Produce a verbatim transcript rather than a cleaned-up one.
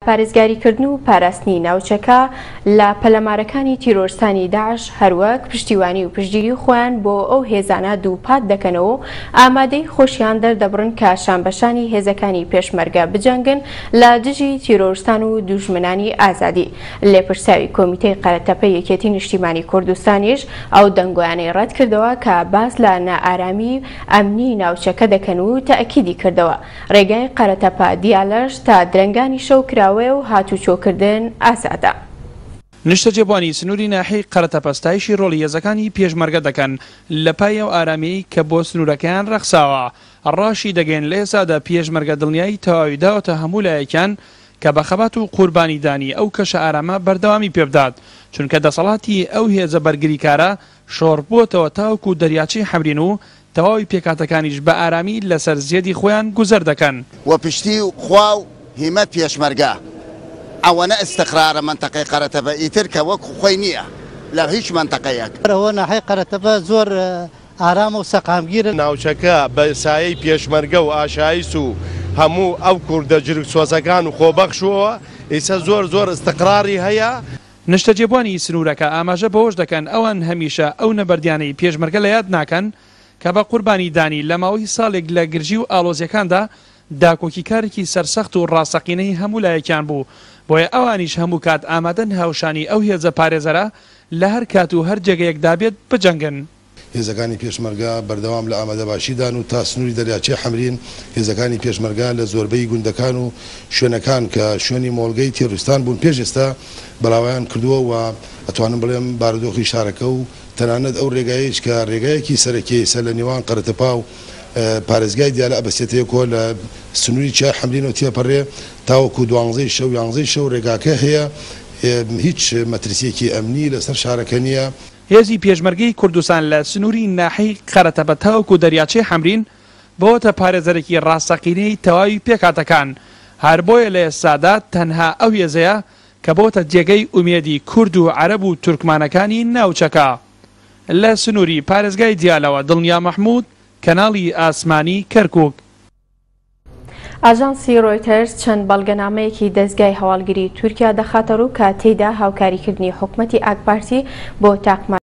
پارێزگاریکردن و پاراستنی ناوچەکە لە پەلەمارەکانی تیرۆرستانی داعش هەروەک پشتیوانی و پشتگیری خۆیان بۆ ئەو هێزانە دووپات دەکەنەوە ئامادەی خۆشیان دەردەبڕن کە شانبەشانی هێزەکانی پێشمەرگە بجەنگن لە دژی تیرۆرستان و دوژمنانی ئازادی. لێپرساوی کۆمیتەی قەرەتەپە یەکێتی نیشتیمانی کوردستانیش ئەو دەنگۆیانەی ڕەت کردەوە کە باس لە نائارامی ئەمنی ناوچەکە دەکەن و تەئەکیدی کردەوە ڕێگای قەرەتەپە دیالەش تا درەنگانی شەو کراوە و هاتوچۆکردن ئازادە. نیشتەجێبوانی سنووری ناحەی قەرەتەپەستایشی ڕۆڵی هێزەکانی پێشمەرگە دەکەن لە پای ئەو ئارامی کە بۆ سنوورەکەیان ڕەخساوە. ڕاشی دەگەین لە ئێسادا پێشمەرگە دڵنیایی تەواوی داوەتە هەموو لایەکیان کە بە خەبات و قوربانیدانی ئەو کەشە ئارامە بەردەوامی پێبدات، چونکە دەسەڵاتی ئەو هێزە بەرگریکارە شۆڕ بووەتەوە تاوەکو دەریاچەی حەمرین و تەواوی پێکاتەکانیش بە ئارامی لەسەر زێدی خۆیان گوزەر دەکەن. و پشتی خوا و هیمە پێشمەرگە ئەوەنە ئستقرارە منتەقەی قەرەتەپە ئیتر کە وەک خۆی نییە لە هیچ منتەقەیەک. ئەوە ناحەی قەرەتەپە زۆر ئارام و سەقامگیرە. ناوچەکە بە سایەی پێشمەرگە و ئاشایش و هەموو ئەو کوردە جرگ سۆزەکان و خۆبەخشەوە ئیسە زۆر زۆر استقراری هەیە. نیشتەجێبوانی سنوورەکە ئاماژە بەوەش دەکەن ئەوان هەمیشە ئەو نەبەردیانەی پێشمەرگە لە یاد ناکەن کە بە قوربانی دانی لە ماوەی ساڵێک لە گرژی و ئاڵۆزیەکاندا داکۆکی کارێکی سەرسەخت و ڕاستەقینەی هەموو لایەکیان بوو، بۆیە ئەوانیش هەموو کات ئامادەن هاوشانی ئەو هێزە پارێزەرە لە هەر کات و هەر جێگەیەکدا بێت بجەنگن. هێزەکانی پێشمەرگە بەردەوام لە ئامادەباشیدان و تا سنووری دەریاچەی حەمرین هێزەکانی پێشمەرگە لە زۆربەی گوندەکان و شوێنەکان کە شوێنی مۆڵگەی تێڕوستان بوون پێش ئێستا بەڵاویان کردووە و ئەتوانم بڵێم بارودۆخی شارەکە و تەنانەت ئەو ڕێگایش کە ڕێگایەکی سەرەکیی سەر لە نێوان قەرەتەپا و پارێزگای دیالە ئەبەستێتەیەکۆ لە سنووری چای حەمرین و تێپەڕێ تاوەکو دوانزەی شەو یانزەی شەو ڕێگاکە هەیە، هیچ مەترسیەکی ئەمنی لەسەر شارەکە نییە. هێزی پێشمەرگەی کوردستان لە سنووری ناحەی قەرەتەپە تاوەکو دەریاچەی حەمرین بۆتە پارێزەرێکی ڕاستەقینەی تەواوی پێکاتەکان. هەر بۆیە لە ئێستادا تەنها ئەو هێزەیە کە بۆتە جێگەی ئومێدی کورد و عەرەب و تورکمانەکانی ناوچەکە. لە سنووری پارێزگای دیالەوە دڵنیا مەحموود، کەناڵی ئاسمانی کەرکووک. ئاژانسی ڕۆیتەرز چەند بەڵگەنامەیەکی دەستگای هەواڵگیری تورکیا دەخاتە ڕوو کە تێیدا هاوکاریکردنی حکوومەتی ئاک پارتی بۆ تاقما